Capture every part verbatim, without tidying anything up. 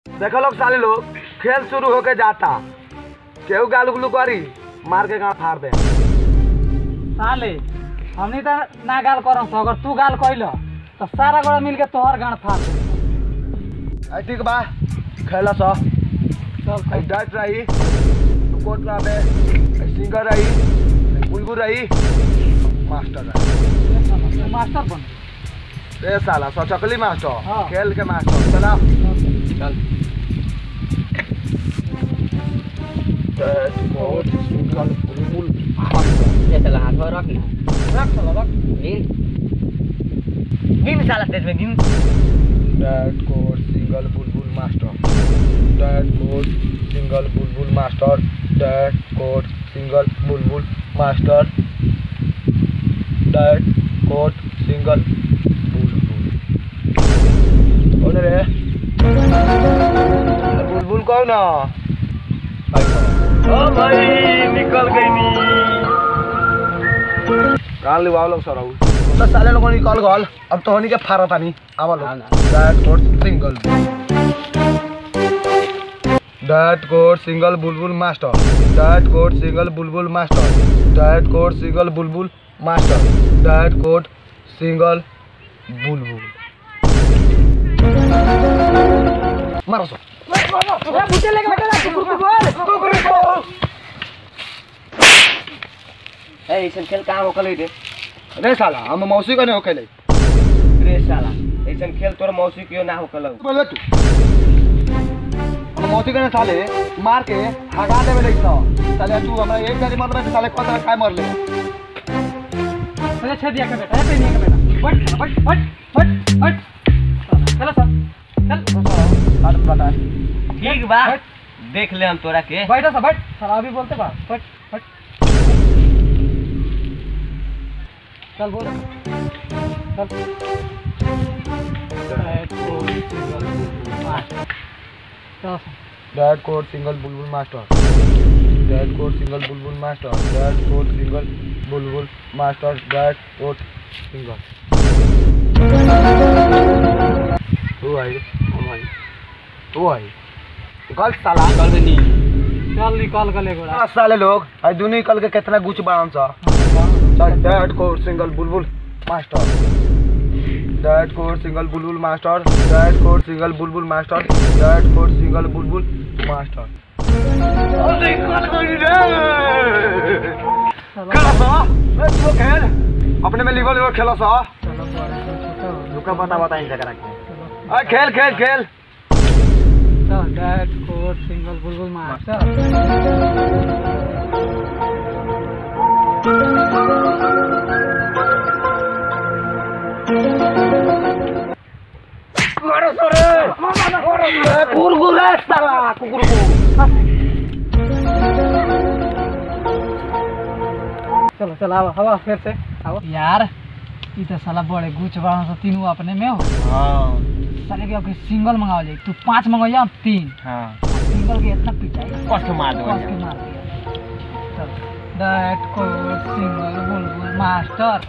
देखो लोग साले लोग खेल शुरू होके जाता केहू गाल गुलू करी मार के गाँव फाड़ दे। साले हमनी तो ना गाल करम तो अगर तू गाल कइल तो सारा गोड़ा मिल के तोहर गाँव फाड़ दे। ठीक बा खेला सो चल डट रही कोट रहे सिंगर रही बुलबुल रही मास्टर रही मास्टर बन ए साला सो चकली मास्टर हाँ। खेल के मास्टर चला चल ये चला हाथ में रख ना रख चलो रख गिन गिन साला तेज में गिन डैट कोड सिंगल बुलबुल मास्टर डैट कोड सिंगल बुलबुल मास्टर डैट कोड सिंगल बुलबुल मास्टर डैट कोड सिंगल बुलबुल कौन रे बुलबुल कौन ओ भाई निकल गई नी कान लिवाओ लोग सराऊ तो साले लोगों निकल गल अब तो होनी के फारता नहीं आवा लोग डैट कोड सिंगल डैट कोड सिंगल बुलबुल मास्टर डैट कोड सिंगल बुलबुल मास्टर डैट कोड सिंगल बुलबुल मास्टर डैट कोड सिंगल बुलबुल मारो सो बुटे लेके बैठा कुकुर को बोल ए ऐसन खेल कहाँ हो कल रे रे साला हम मौसी का नहीं हो खेले रे साला ऐसन खेल तोर मौसी क्यों ना हो कल बोले तू हम मौसी का नहीं साले मार के हगा देवे देखता साले तू हमरा एक गाड़ी मार रहा साले कौन काय मर ले अरे छे दिया के बेटा ऐसे नहीं के बेटा बट बट बट बट बट चलो सर चल बात बता ठीक बा देख ले हम तोरा के बैठो सब बैठ सर अभी बोलते बा बट बट चल बोल चल डैट कोड सिंगल बुलबुल मास्टर डैट कोड सिंगल बुलबुल मास्टर डैट कोड सिंगल बुलबुल मास्टर डैट कोड सिंगल तू आई हम आई तू आई कल साला कल नहीं चल निकाल गले गोड़ा साले लोग आज दुनिया निकल के कितना गुच बाम सा चल डैट कोड सिंगल बुलबुल मास्टर डैट कोड सिंगल बुलबुल मास्टर डैट कोड सिंगल बुलबुल मास्टर डैट कोड सिंगल बुलबुल मास्टर अरे कल गई रे खेला सा ए तू खेल अपने में लिखो लिखो खेला सा चलो बड़े छोटा हो रुका बता बता इन जगह रख आ खेल खेल खेल चल डैट कोड सिंगल बुलबुल मास्टर मारो सरे कुकुर रे साला कुकुर को चलो चलो आओ हवा फिर से आओ यार ई तो साला बड़े गुच बाड़न से तीनों अपने में हो हां साले के अब सिंगल मंगाओ जाए तू पांच मंगाइया तीन हां सिंगल के इतना पिटाई कष्ट मार दो कस के मार दिया चल डैट कोड सिंगल बुलबुल मास्टर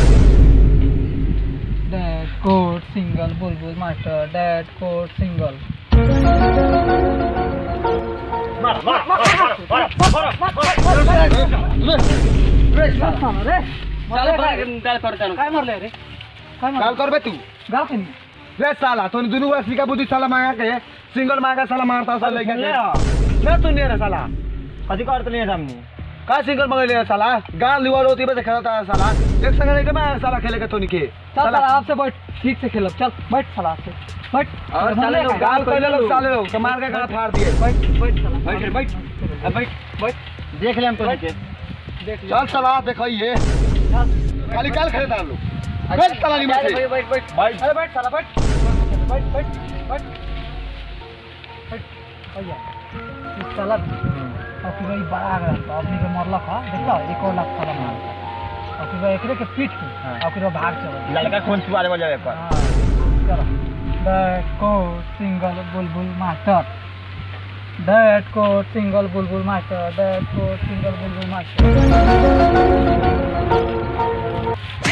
डैट कोड सिंगल बुलबुल मास्टर डैट कोड सिंगल मार मार मार रे रे चल पर डाल कर जानो काय मारले रे काय गाल मार कर बे तू गाल के नहीं रे साला तो दुनू वासी का बुद्धि साला मांगा के सिंगल मांगा साला मारता साला लेके ले तू नहीं रे साला कथी करत नहीं हमनी का सिंगल मंगा ले साला गाल लिवा रोती पे खेलता है साला एक संग नहीं के मैं साला खेलेगा तो निके चल चल आपसे बैठ ठीक से खेलो चल बैठ साला आपसे बैठ और साले लोग गाल पहले लोग साले लोग तो मार के गाल फाड़ दिए बैठ बैठ साला बैठ रे बैठ अब बैठ बैठ देख ले हम तो नीचे देख चल साला देखिए खाली गाल खेलता हम लोग बैठ साला नहीं मारे बैठ बैठ बैठ भाई अरे बैठ साला बैठ बैठ बैठ बैठ बैठ भैया इस साला अभी भाई बड़ा आ गया तो अपनी के मरला का देखला एक और लाख साला मार अभी भाई एकरे के पीठ के अभी भाई भाग चल लड़का कौन छुआरे में जावे पर चलो डैट कोड सिंगल बुलबुल मास्टर डैट कोड सिंगल बुलबुल मास्टर डैट कोड सिंगल बुलबुल मास्टर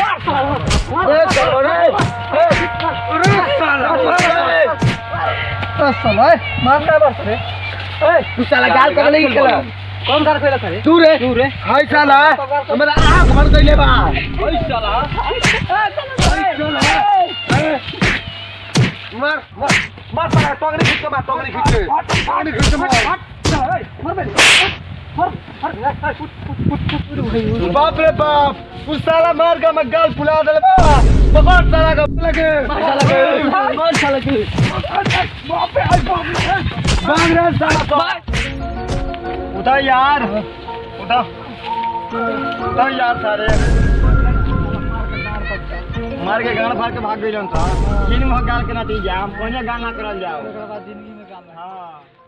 ए चलो रे ए अरे साला साला मारना बस रे ए तू साला गाल कब नहीं खेला कौन गाल खेला करे तू रे तू रे हाय साला हमरा आंख भर गइले बा ओए साला मार मार मार साला टोंगरी खींच के मार टोंगरी खींच के टोंगरी खींच के मार मर बे मर मर फुट फुट फुट भाई बाप रे बाप उस साला मार का मैं गाल फुला दे बा पकड़ साला का लगे मार साला के मार साला के बाप रे हाय बाप रे भाग रे साला तो उठा यार उठा उठा यार सारे मार के गाल फाड़ के भाग गइलन था किन में गाल के ना दी जा हम कोने गाल ना करल जाओ जिंदगी में काम हां